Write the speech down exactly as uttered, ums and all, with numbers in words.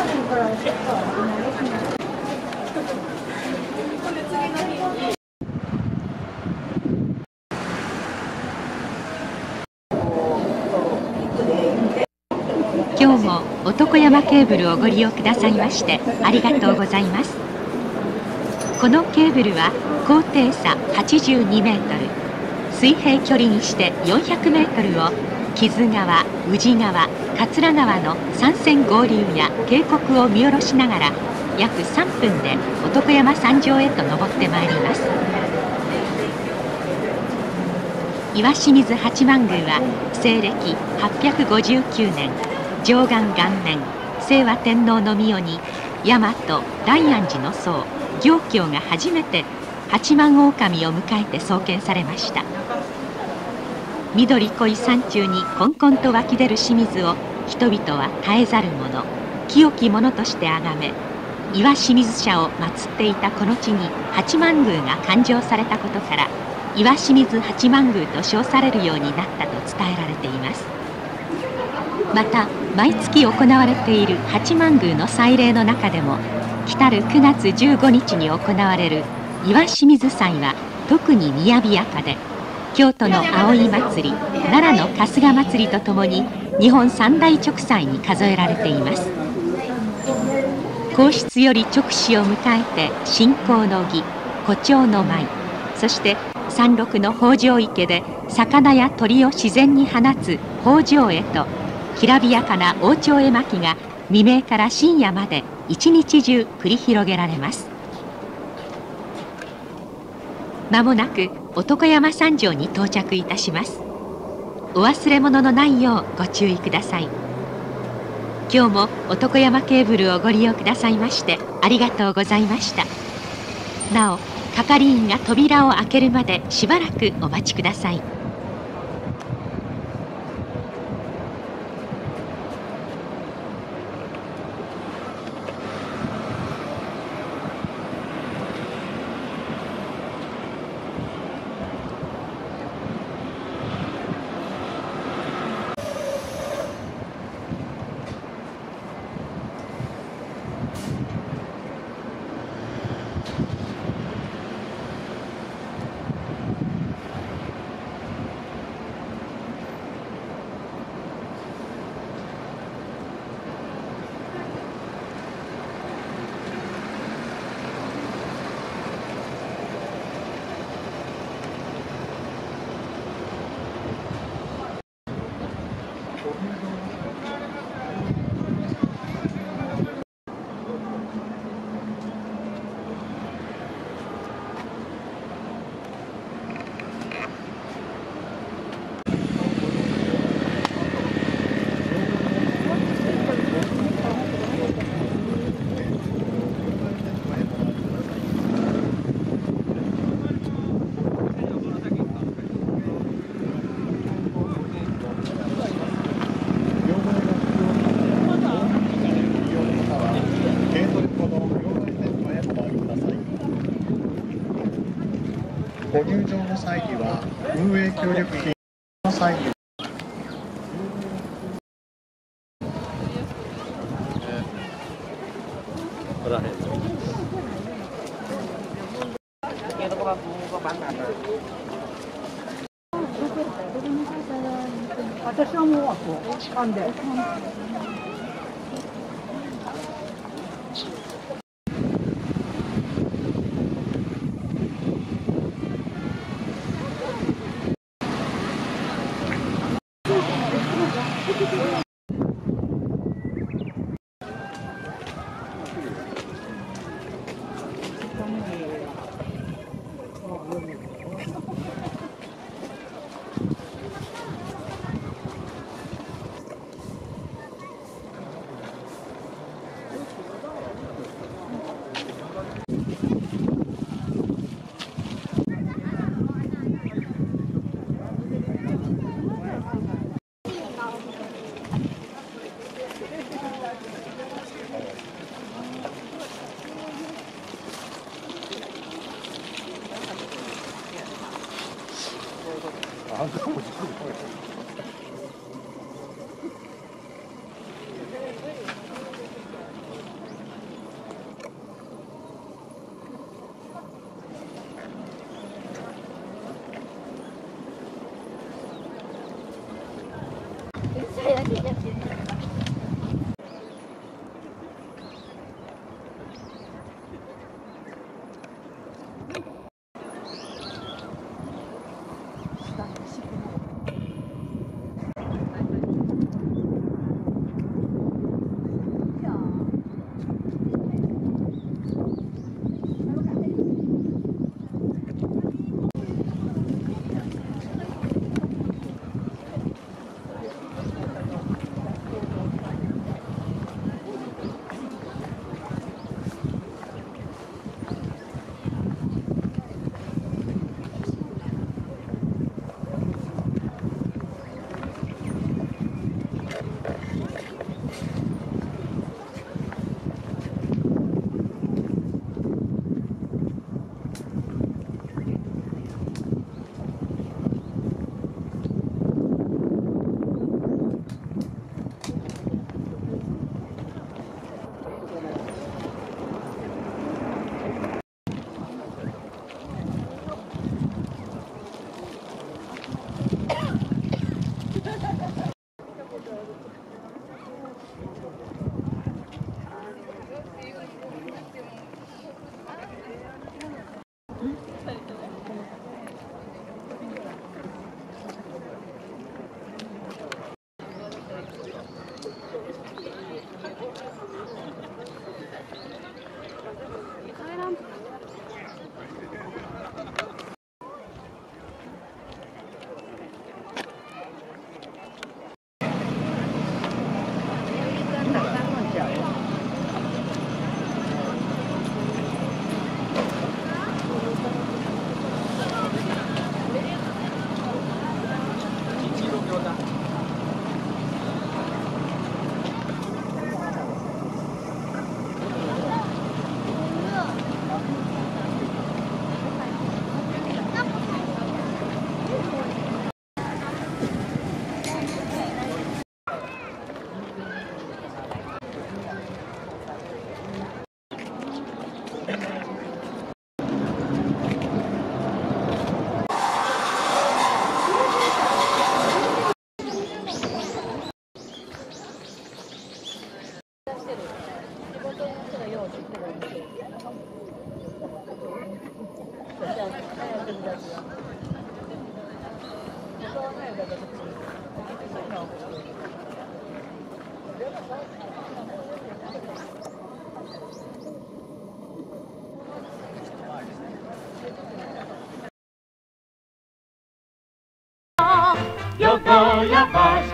今日も男山ケーブルをご利用くださいましてありがとうございます。このケーブルは高低差はちじゅうにメートル、水平距離にしてよんひゃくメートルを木津川、宇治川、桂川の三線合流や渓谷を見下ろしながら約さんぷんで男山山頂へと登ってまいります。岩清水八幡宮は西暦はっぴゃくごじゅうきゅうねん貞観元年、清和天皇の御代に大和大安寺の僧行教が初めて八幡狼を迎えて創建されました。緑濃い山中にこんこんと湧き出る清水を人々は絶えざる者、清き者として崇め、岩清水社を祀っていたこの地に八幡宮が誕生されたことから岩清水八幡宮と称されるようになったと伝えられています。また毎月行われている八幡宮の祭礼の中でも来たるくがつじゅうごにちに行われる岩清水祭は特に雅やかで、京都の葵祭り、奈良の春日祭りとともに日本三大直祭に数えられています。皇室より勅使を迎えて信仰の儀、胡蝶の舞、そして山麓の北条池で魚や鳥を自然に放つ北条絵と、きらびやかな王朝絵巻が未明から深夜まで一日中繰り広げられます。まもなく男山山上に到着いたします。お忘れ物のないようご注意ください。今日も男山ケーブルをご利用くださいましてありがとうございました。なお係員が扉を開けるまでしばらくお待ちください。 ご入場の際には運営協力金の際に私はもう痴漢で。 とやかし